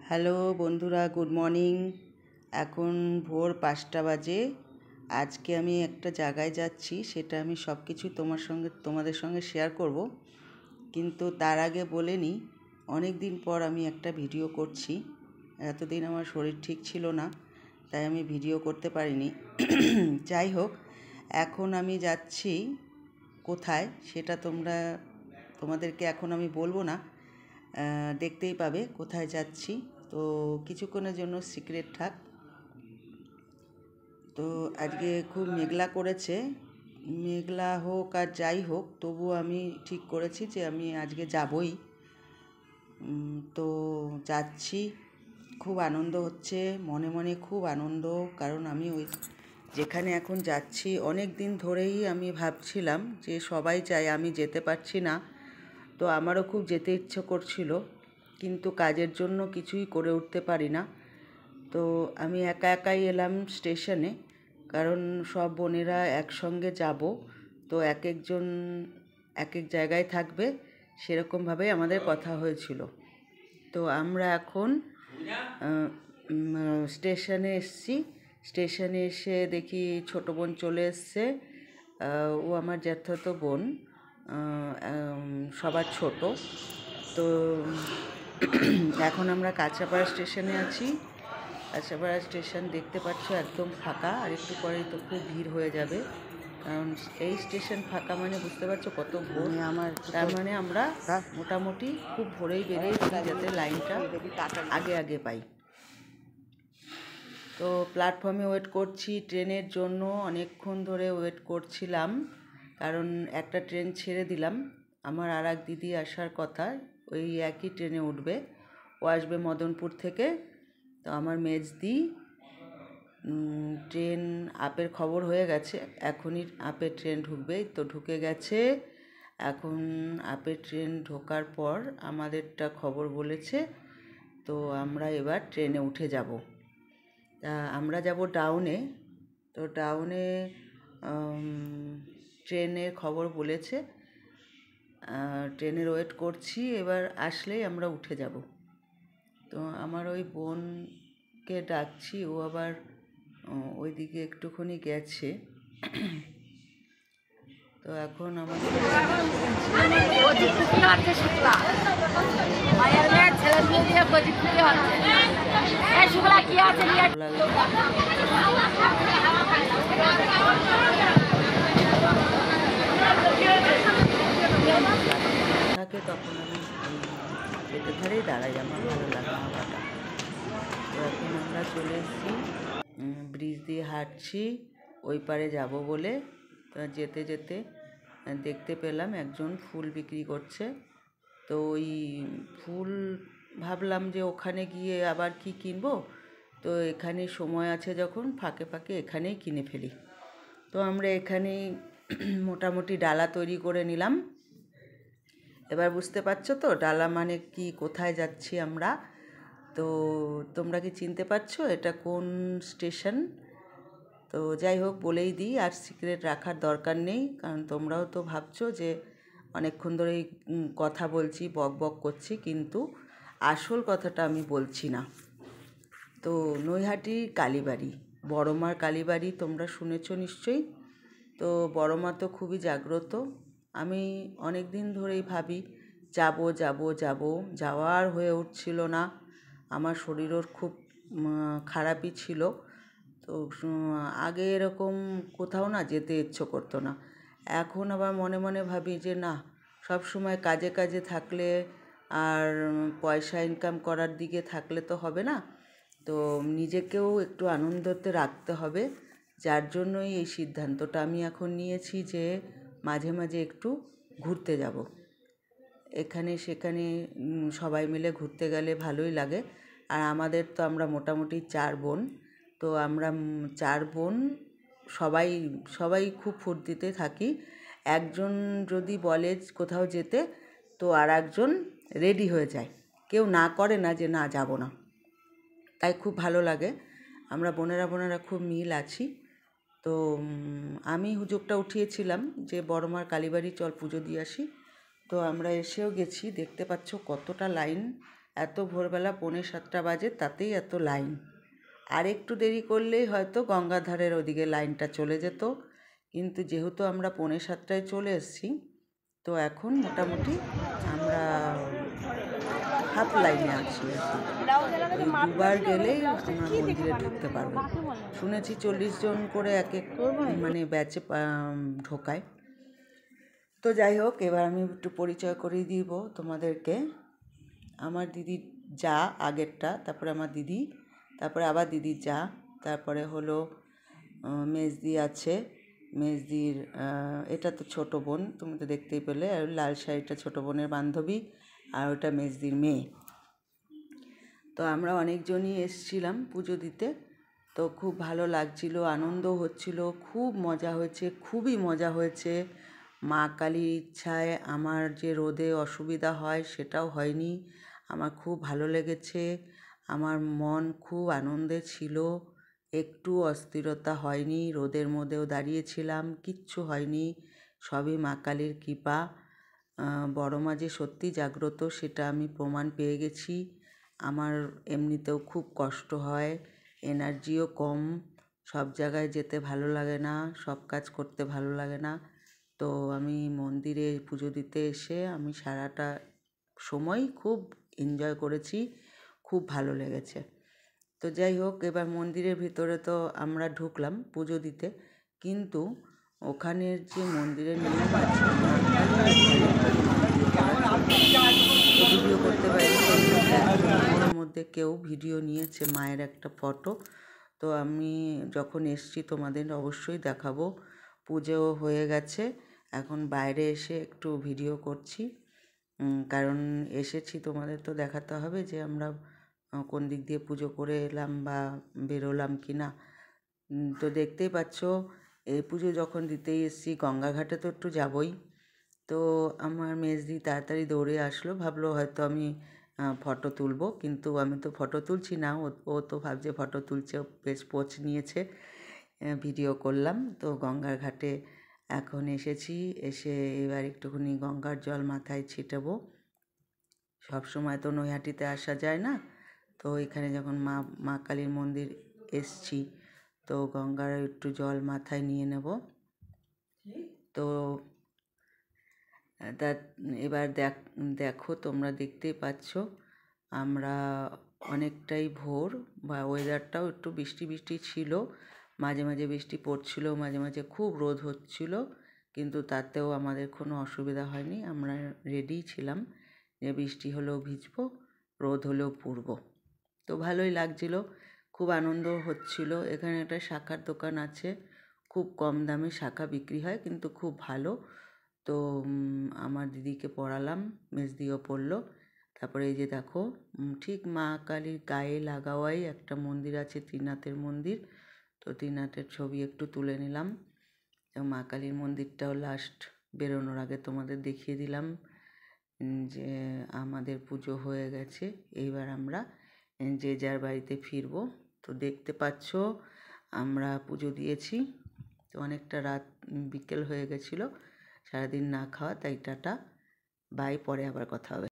Hello বন্ধুরা, good morning. এখন ভোর 5টা বাজে। আজকে আমি একটা জায়গায় যাচ্ছি, সেটা আমি সব কিছু তোমাদের সঙ্গে শেয়ার করব। কিন্তু তার আগে বলে নিই, অনেক দিন পর আমি একটা ভিডিও করছি। এতদিন আমার শরীর ঠিক ছিল না, তাই আমি ভিডিও করতে পারিনি। যাই হোক, এখন আমি যাচ্ছি কোথায় সেটা তোমাদেরকে এখন আমি বলবো না, দেখতেই পাবে কোথায় যাচ্ছি। তো কিছুক্ষণের জন্য সিক্রেট থাক। তো আজকে খুব মেঘলা করেছে, মেঘলা হোক আর যাই হোক, তবু আমি ঠিক করেছি যে আমি আজকে যাবই। তো যাচ্ছি, খুব আনন্দ হচ্ছে, মনে মনে খুব আনন্দ। কারণ আমি যেখানে এখন যাচ্ছি, অনেক দিন ধরেই আমি ভাবছিলাম যে সবাই যায়, আমি যেতে পারছি না। তো আমারও খুব যেতে ইচ্ছে করছিল, কিন্তু কাজের জন্য কিছুই করে উঠতে পারি না। তো আমি একা একাই এলাম স্টেশনে, কারণ সব বোনেরা একসঙ্গে যাব। তো এক একজন এক এক জায়গায় থাকবে, সেরকমভাবেই আমাদের কথা হয়েছিল। তো আমরা এখন স্টেশনে এসেছি। স্টেশনে এসে দেখি ছোটো বোন চলে এসছে। ও আমার জ্যাঠাতো বোন, সবার ছোট। তো এখন আমরা কাঁচরাপাড়া স্টেশনে আছি। কাঁচরাপাড়া স্টেশন দেখতে পাচ্ছ একদম ফাঁকা, আর একটু পরেই তো খুব ভিড় হয়ে যাবে। কারণ এই স্টেশন ফাঁকা মানে বুঝতে পারছো কত ভোর। তার মানে আমরা মোটামুটি খুব ভোরেই বেরিয়েছি, যাতে লাইনটা আগে আগে পাই। তো প্ল্যাটফর্মে ওয়েট করছি ট্রেনের জন্য, অনেকক্ষণ ধরে ওয়েট করছিলাম। কারণ একটা ট্রেন ছেড়ে দিলাম, আমার আর এক দিদি আসার কথা, ওই একই ট্রেনে উঠবে। ও আসবে মদনপুর থেকে। তো আমার মেজদি ট্রেন আপের খবর হয়ে গেছে, এখনই আপের ট্রেন ঢুকবে। তো ঢুকে গেছে। এখন আপের ট্রেন ঢোকার পর আমাদেরটা খবর বলেছে। তো আমরা এবার ট্রেনে উঠে যাব। তা আমরা যাব ডাউনে। তো ডাউনে ট্রেনের খবর বলেছে, ট্রেনের ওয়েট করছি, এবার আসলেই আমরা উঠে যাব। তো আমার ওই বোনকে ডাকছি, ও আবার ওইদিকে একটুখানি গেছে। তো এখন আমাদের থাকে, তখন আমি পেটের ধারেই দাঁড়াই, আমার ভালো লাগে হাওয়াটা। তো এখন আমরা চলে এসেছি, ব্রিজ দিয়ে হাঁটছি ওই পারে যাব বলে। তো যেতে যেতে দেখতে পেলাম একজন ফুল বিক্রি করছে। তো ওই ফুল ভাবলাম যে ওখানে গিয়ে আবার কি কিনবো, তো এখানে সময় আছে যখন, ফাঁকে ফাঁকে এখানেই কিনে ফেলি। তো আমরা এখানেই মোটামুটি ডালা তৈরি করে নিলাম। এবার বুঝতে পারছো তো ডালা মানে কি, কোথায় যাচ্ছি আমরা। তো তোমরা কি চিনতে পারছো এটা কোন স্টেশন? তো যাই হোক, বলেই দিই, আর সিক্রেট রাখার দরকার নেই, কারণ তোমরাও তো ভাবছো যে অনেকক্ষণ ধরেই কথা বলছি, বক বক করছি, কিন্তু আসল কথাটা আমি বলছি না। তো নৈহাটির কালীবাড়ি, বড়মার কালীবাড়ি তোমরা শুনেছো নিশ্চয়ই। তো বড়মা তো খুবই জাগ্রত। আমি অনেক দিন ধরেই ভাবি যাব যাব যাব, যাওয়ার হয়ে উঠছিল না। আমার শরীরও খুব খারাপই ছিল। তো আগে এরকম কোথাও না যেতে ইচ্ছে করতো না। এখন আবার মনে মনে ভাবি যে না, সব সময় কাজে কাজে থাকলে আর পয়সা ইনকাম করার দিকে থাকলে তো হবে না। তো নিজেকেও একটু আনন্দতে রাখতে হবে। যার জন্যই এই সিদ্ধান্তটা আমি এখন নিয়েছি যে মাঝে মাঝে একটু ঘুরতে যাব। এখানে সেখানে সবাই মিলে ঘুরতে গেলে ভালোই লাগে। আর আমাদের তো আমরা মোটামুটি 4 বোন। তো আমরা 4 বোন সবাই সবাই খুব ফুর্তিতে থাকি। একজন যদি বলে কোথাও যেতে, তো আর একজন রেডি হয়ে যায়, কেউ না করে না যে না যাব না। তাই খুব ভালো লাগে, আমরা বোনেরা খুব মিল আছি। তো আমি হুজুগটা উঠিয়েছিলাম যে বড়মার কালীবাড়ি চল পুজো দিয়ে আসি। তো আমরা এসেও গেছি, দেখতে পাচ্ছ কতটা লাইন। এত ভোরবেলা 6:45 বাজে, তাতেই এত লাইন। আর একটু দেরি করলেই হয়তো গঙ্গাধারের ওদিকে লাইনটা চলে যেত, কিন্তু যেহেতু আমরা 6:45 চলে এসেছি, তো এখন মোটামুটি আমরা হাফ লাইনে আছি আর কি। ওই দুবার গেলেই আমরা মন্দিরে ঢুকতে পারবো। শুনেছি 40 জন করে এক এক মানে ব্যাচে ঢোকায়। তো যাই হোক, এবার আমি একটু পরিচয় করিয়ে দিব তোমাদেরকে। আমার দিদির যা আগেরটা, তারপরে আমার দিদি, তারপরে আবার দিদির যা, তারপরে হলো মেজদি আছে, মেজদির এটা তো ছোটো বোন, তুমি তো দেখতেই পেলে, আর লাল শাড়িটা ছোটো বোনের বান্ধবী, আর ওটা মেজদির মেয়ে। তো আমরা অনেকজনই এসছিলাম পুজো দিতে। তো খুব ভালো লাগছিল, আনন্দও হচ্ছিল, খুব মজা হয়েছে, খুবই মজা হয়েছে। মা কালীর ইচ্ছায় আমার যে রোদে অসুবিধা হয় সেটাও হয়নি। আমার খুব ভালো লেগেছে, আমার মন খুব আনন্দে ছিল, একটু অস্থিরতা হয়নি। রোদের মধ্যেও দাঁড়িয়েছিলাম, কিচ্ছু হয়নি, সবই মা কালীর কৃপা। বড় মা যে সত্যি জাগ্রত সেটা আমি প্রমাণ পেয়ে গেছি। আমার এমনিতেও খুব কষ্ট হয়, এনার্জিও কম, সব জায়গায় যেতে ভালো লাগে না, সব কাজ করতে ভালো লাগে না। তো আমি মন্দিরে পুজো দিতে এসে আমি সারাটা সময় খুব এনজয় করেছি, খুব ভালো লেগেছে। তো যাই হোক, এবার মন্দিরের ভিতরে তো আমরা ঢুকলাম পুজো দিতে, কিন্তু ওখানের যে মন্দিরের নিয়ম আছে, ভিডিও করতে পারিনি। ওর মধ্যে কেউ ভিডিও নিয়েছে মায়ের একটা ফটো, তো আমি যখন এসছি তোমাদের অবশ্যই দেখাবো। পুজো হয়ে গেছে, এখন বাইরে এসে একটু ভিডিও করছি, কারণ এসেছি তোমাদের তো দেখাতে হবে যে আমরা কোন দিক দিয়ে পুজো করে এলাম বা বেরোলাম কি না। তো দেখতেই পাচ্ছ, এই পুজো যখন দিতেই এসেছি, গঙ্গাঘাটে তো একটু যাবই। তো আমার মেজদি তাড়াতাড়ি দৌড়ে আসলো, ভাবলো হয়তো আমি ফটো তুলবো, কিন্তু আমি তো ফটো তুলছি না, ও তো ভাবছে ফটো তুলছে, বেশ পোজ নিয়েছে। ভিডিও করলাম। তো গঙ্গার ঘাটে এখন এসেছি, এসে এবার একটুখানি গঙ্গার জল মাথায় ছিটাবো। সবসময় তো নৈহাটিতে আসা যায় না, তো এখানে যখন মা কালীর মন্দির এসছি, তো গঙ্গার একটু জল মাথায় নিয়ে নেব। তো তা এবার দেখো, তোমরা দেখতেই পাচ্ছ, আমরা অনেকটাই ভোর, বা ওয়েদারটাও একটু বৃষ্টি বৃষ্টি ছিল, মাঝে মাঝে বৃষ্টি পড়ছিল, মাঝে মাঝে খুব রোদ হচ্ছিল, কিন্তু তাতেও আমাদের কোনো অসুবিধা হয়নি। আমরা রেডি ছিলাম যে বৃষ্টি হলেও ভিজবো, রোদ হলেও পুড়ব। তো ভালোই লাগছিল, খুব আনন্দ হচ্ছিল। এখানে একটা শাখার দোকান আছে, খুব কম দামে শাখা বিক্রি হয়, কিন্তু খুব ভালো। তো আমার দিদিকে পড়ালাম, মেজদিও পড়লো। তারপরে এই যে দেখো, ঠিক মা কালীর গায়ে লাগাওয়াই একটা মন্দির আছে, ত্রিনাথের মন্দির। তো ত্রিনাথের ছবি একটু তুলে নিলাম। তো মা কালীর মন্দিরটাও লাস্ট বেরোনোর আগে তোমাদের দেখিয়ে দিলাম যে আমাদের পুজো হয়ে গেছে, এইবার আমরা যে যার বাড়িতে ফিরবো। তো দেখতে পাচ্ছ আমরা পুজো দিয়েছি, তো অনেকটা রাত বিকেল হয়ে গেছিলো, সারাদিন না খাওয়া, তাই টাটা বাই, পরে আবার কথা হবে।